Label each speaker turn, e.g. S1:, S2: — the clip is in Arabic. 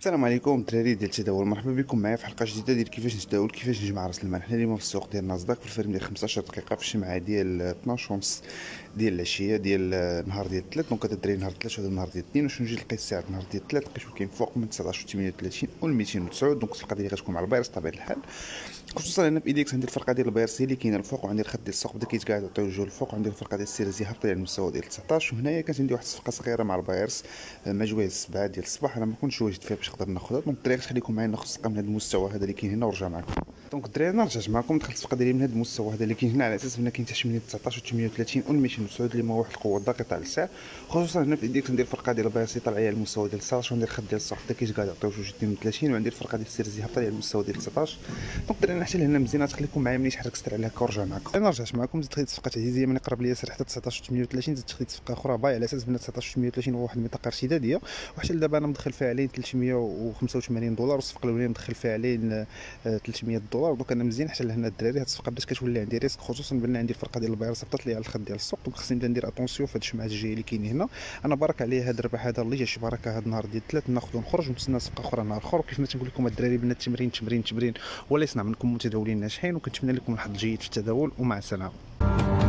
S1: السلام عليكم الدراري ديال التداول، مرحبا بكم معايا في حلقه جديده ديال كيفاش نتداول كيفاش نجمع راس المال. حنا اليوم في السوق ديال ناسداك في الفريم ديال 15 دقيقه في الشمعه ديال 12 ونص ديال العشيه ديال نهار ديال الثلاث. دونك هذا الدراري نهار الثلاث وهذا نهار ديال الاثنين. واش نجي نلقى السعر نهار ديال الثلاث لقيتو كاين فوق من 19.38 و 209. دونك الفرقه ديالي غتكون مع البايرس بطبيعه الحال، خصوصا هنا في ايديكس عندي الفرقه ديال البايرس هي اللي كاينه الفوق، وعندي الخط ديال السوق بدا كيتقاعد عطيو الجو الفوق، وعندي الفرقه ديال السيرزي هابطه على المستوى ديال 19. وهنايا كانت عندي واحد الصفقه صغيره مع البايرس مع جوايز 7 ديال الصباح، انا ما كنتش واجد فيها باش نقدر ناخذها. دونك الدراري خليكم معايا ناخذ الصفقه من هذا المستوى هذا اللي كاين هنا ونرجع معكم. دونك الدراري انا رجعت معكم، دخلت الصفقه ديالي من هذا المستوى هذا اللي كاين هنا على اساس ان كاين تحت من 19 و 38 و 209 اللي هو واحد القوه ضاغطه على السعر. خصوصا هنا في ايديكس ندير الفرقه ديال البايرس طالعه على المستوى ديال 19، وندير الخط ديال الصح بدا كيتقاعد عطيو 32، وعندي الفرقه ديال السيرزي هابطه على المستوى ديال 19. دونك الدراري حتى لهنا مزيانه، تخليكم معايا ملي شحال كثر عليها ورجع معكم. انا رجعت معكم، زدت خديت صفقه تعزيزيه من قرب ليا سر حتى 19 38، زدت خديت صفقه اخرى باي على اساس من 19 38 هو واحد المنطقه ارتداديه، وحتى لدابا انا مدخل فيها عليه 385 دولار، والصفقه الاولى مدخل فيها عليه 300 دولار. دونك انا مزيان حتى لهنا الدراري. هاد الصفقه بدات كتولي عندي ريسك، خصوصا بان عندي الفرقه ديال البايرس هبطت لي على الخط ديال السوق. دونك خصني نبدا ندير اتونسيون في هاد الشمعات الجايه اللي كاينين هنا. انا بارك عليه هاد الربح هذا اللي جا شي بركه هاد النهار ديال الثلاث، ناخذ ونخرج ونتسنى صفقه اخرى نهار اخر. وكيف ما تنقول لكم الدراري بان التمرين تمرين تمرين ولا يصنع منكم متداولين ناجحين، وكنتمنى لكم الحظ الجيد في التداول ومع السلامه.